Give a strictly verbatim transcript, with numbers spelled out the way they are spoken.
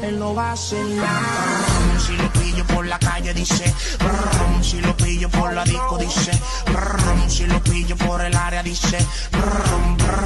él no va a hacer nada. Si lo pillo por la calle dice, brum, si lo pillo por la disco dice, brum, si lo pillo por el área dice, brum, brum.